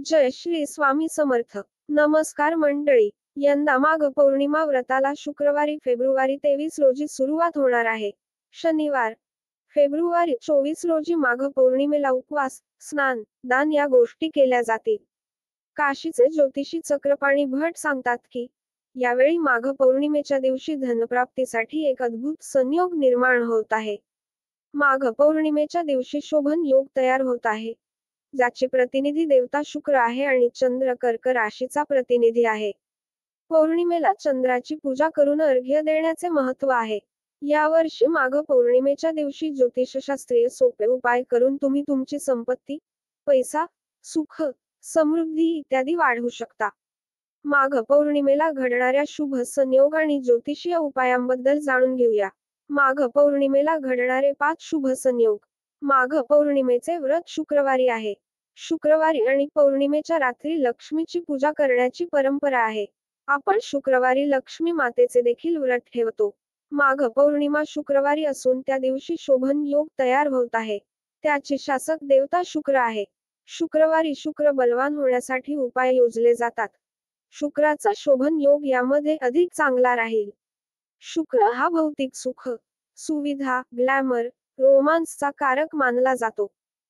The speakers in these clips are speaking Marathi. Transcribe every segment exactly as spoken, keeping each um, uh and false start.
जय श्री स्वामी समर्थ. नमस्कार मंडळी. यंदा माघ पौर्णिमा व्रताला शुक्रवारी फेब्रुवारी तेवीस रोजी सुरुवात होणार आहे. शनिवार फेब्रुवारी चोवीस रोजी माघ पौर्णिमेला उपवास, स्नान, दान या गोष्टी केल्या जातील. काशीचे ज्योतिषी चक्रपाणी भट सांगतात की यावेळी माघ पौर्णिमेच्या दिवशी धनप्राप्तीसाठी एक अद्भुत संयोग निर्माण होत आहे. माघ पौर्णिमेच्या दिवशी शोभन योग तयार होत आहे, ज्याची प्रतिनिधी देवता शुक्र आहे आणि चंद्र कर्क राशीचा प्रतिनिधी आहे. पौर्णिमेला चंद्राची पूजा करून अर्घ्य देण्याचे महत्त्व आहे. यावर्षी माघ पौर्णिमेच्या दिवशी ज्योतिषशास्त्रीय सोपे उपाय करून तुम्ही तुमची संपत्ती, पैसा, सुख, समृद्धी इत्यादी वाढवू शकता. माघ पौर्णिमेला घडणाऱ्या शुभ संयोग आणि ज्योतिषीय उपायांबद्दल जाणून घेऊया. माघ पौर्णिमेला घडणारे पाच शुभ संयोग. माघ पौर्णिमेचे व्रत शुक्रवारी आहे. शुक्रवारी आणि पौर्णिमेच्या रात्री लक्ष्मीची पूजा करण्याची परंपरा आहे. आपण शुक्रवारी लक्ष्मी मातेचे देखील व्रत ठेवतो. माघ पौर्णिमा शुक्रवारी असून त्या दिवशी शोभन योग तयार होत आहे. त्याची शासक देवता शुक्र आहे. शुक्रवारी शुक्र बलवान होण्यासाठी उपाय योजले जातात. शुक्राचा शोभन योग यामध्ये अधिक चांगला राहील. शुक्र हा भौतिक सुख, सुविधा, ग्लॅमर, रोमांसचा कारक मानला जातो.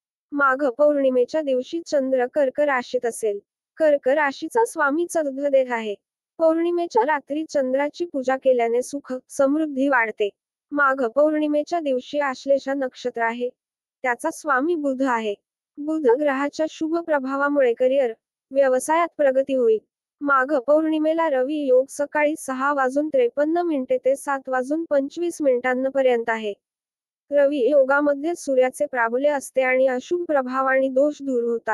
माघ पौर्णिमेच्या दिवशी चंद्र कर्क राशीत असेल. कर्क राशीचा स्वामी चंद्रदेव आहे. पौर्णिमेच्या रात्री चंद्राची पूजा केल्याने सुख, समृद्धी वाढते. माघ पौर्णिमेच्या दिवशी आश्लेषा नक्षत्र आहे. त्याचा स्वामी बुध आहे. बुध ग्रहाच्या शुभ प्रभावामुळे करिअर, व्यवसायात प्रगती होईल. माघ पौर्णिमेला रवी योग सकाळी सहा वाजून त्रेपन्न मिनिटे ते सात वाजून पंचवीस मिनिटांपर्यंत आहे. रवी योगामध्ये सूर्याचे प्राबल्य असते आणि अशुभ प्रभाव आणि दोष दूर होतात.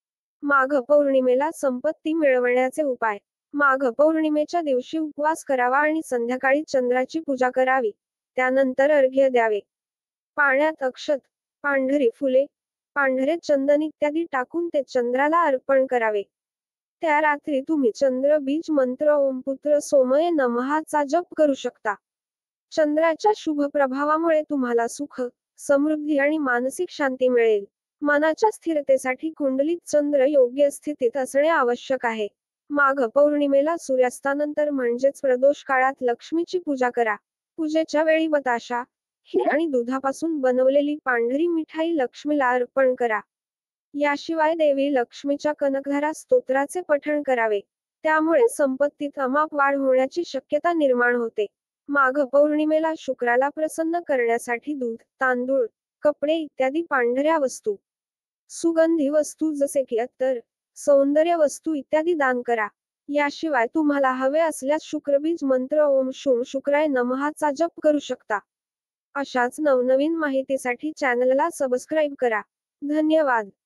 माघ पौर्णिमेला संपत्ती मिळवण्याचे उपाय. माघ पौर्णिमेच्या दिवशी उपवास करावा आणि संध्याकाळी चंद्राची पूजा करावी. त्यानंतर अर्घ्य द्यावे. पाण्यात अक्षत, पांढरी फुले, पांढरे चंदन इत्यादी टाकून ते चंद्राला अर्पण करावे. त्या रात्री तुम्ही चंद्र बीज मंत्र ओम पुत्र सोमये नमः चा जप करू शकता. चंद्राच्या शुभ प्रभावामुळे तुम्हाला सुख, समृद्धी आणि मानसिक शांती मिळेल. मनाच्या स्थिरतेसाठी कुंडलीत चंद्र योग्य स्थितीत असणे आवश्यक आहे. माघ पौर्णिमेला सूर्यास्तानंतर म्हणजेच प्रदोष काळात लक्ष्मीची पूजा करा. पूजेच्या वेळी बताशा, खीर आणि दुधापासून बनवलेली पांढरी मिठाई लक्ष्मीला अर्पण करा. याशिवाय देवी लक्ष्मीच्या कनकधारा स्तोत्राचे पठण करावे. त्यामुळे संपत्तीत अमाप वाढ होण्याची शक्यता निर्माण होते. माघ पौर्णिमेला शुक्राला प्रसन्न करण्यासाठी दूध, तांदूळ, कपडे इत्यादी पांढऱ्या वस्तू, सुगंधी वस्तू जसे की अत्तर, सौंदर्य वस्तू इत्यादी दान करा. याशिवाय तुम्हाला हवे असल्यास शुक्रबीज मंत्र ओम शुम शुक्राय नमः चा जप करू शकता. अशाच नवनवीन माहितीसाठी चॅनलला सबस्क्राईब करा. धन्यवाद.